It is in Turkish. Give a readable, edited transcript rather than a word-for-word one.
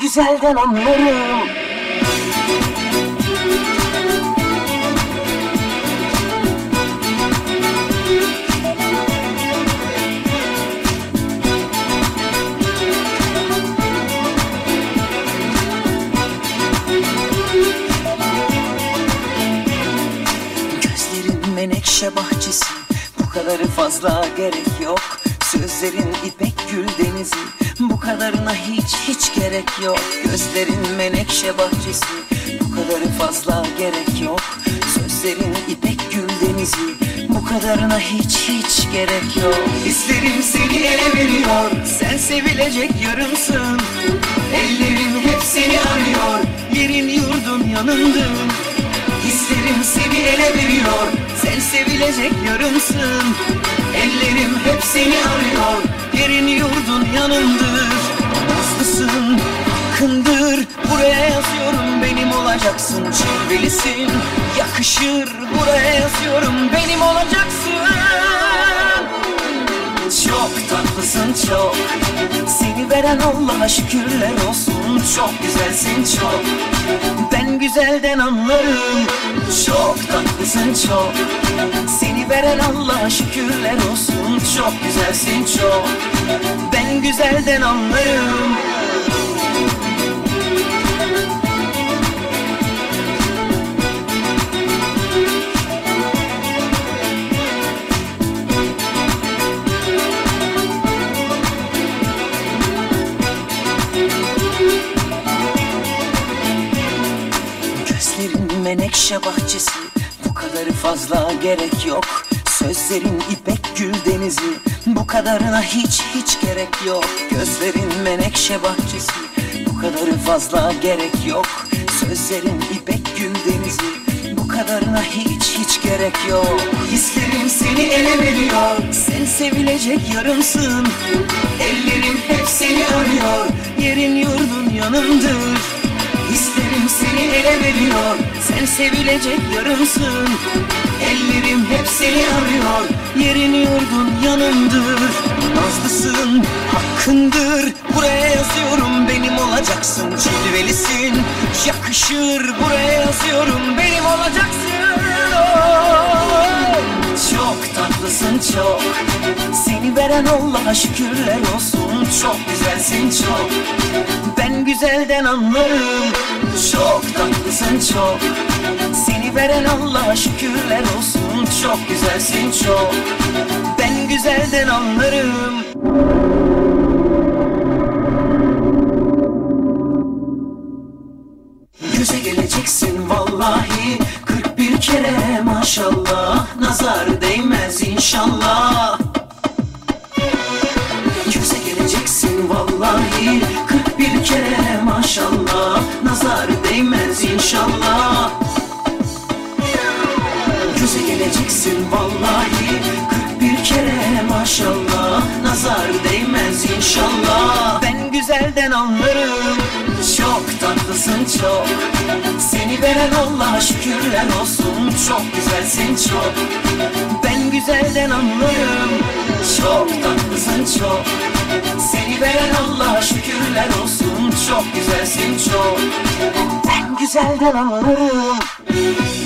güzelden anlarım. Gözlerin menekşe bahçesi, bu kadarı fazla gerek yok. Sözlerin ipek gül denizi, bu kadarına hiç gerek yok. Gözlerin menekşe bahçesi, bu kadarı fazla gerek yok. Sözlerin ipek gül denizi, bu kadarına hiç gerek yok. Hislerim seni ele veriyor, sen sevilecek yarımsın. Ellerim hep seni arıyor, yerin yurdun yanındın. Hislerim seni ele veriyor, sen sevilecek yarımsın. Ellerim hep seni arıyor, yerin yurdun yanındır. Nazlısın, hakkındır, buraya yazıyorum benim olacaksın. Cilvelisin, yakışır, buraya yazıyorum benim olacaksın. Çok tatlısın çok, seni veren Allah'a şükürler olsun. Çok güzelsin çok, ben güzelden anlarım. Çok tatlısın çok, seni veren Allah'a şükürler olsun. Çok güzelsin çok, ben güzelden anlarım. Gözlerin menekşe bahçesi, bu kadarı fazla gerek yok. Sözlerin ipek gül denizi, bu kadarına hiç gerek yok. Gözlerin menekşe bahçesi, bu kadarı fazla gerek yok. Sözlerin ipek gül denizi, bu kadarına hiç gerek yok. Hislerim seni ele veriyor, sen sevilecek yarımsın. Ellerim hep seni arıyor, yerin yurdun yanındır. Hislerim seni ele veriyor, sen sevilecek yarımsın. Ellerim hep seni arıyor, yerin yurdun yanındır. Nazlısın, hakkındır, buraya yazıyorum benim olacaksın. Cilvelisin, yakışır, buraya yazıyorum benim olacaksın. Oh! Çok tatlısın çok, seni veren Allah'a şükürler olsun. Çok güzelsin çok, ben güzelden anlarım. Çok tatlısın çok, seni veren Allah'a şükürler olsun. Çok güzelsin çok, ben güzelden anlarım. Göze geleceksin vallahi 41 kere maşallah. Nazar değmez inşallah. Göze geleceksin vallahi 41 kere maşallah. Nazar değmez inşallah. Göze geleceksin vallahi 41 kere maşallah. Nazar değmez inşallah. Ben güzelden anlarım. Çok tatlısın çok, seni veren Allah'a şükürler olsun. Çok güzelsin çok, ben güzelden anlarım. Çok tatlısın çok, seni veren Allah'a şükürler olsun. Çok güzelsin çok, ben güzelden anlarım.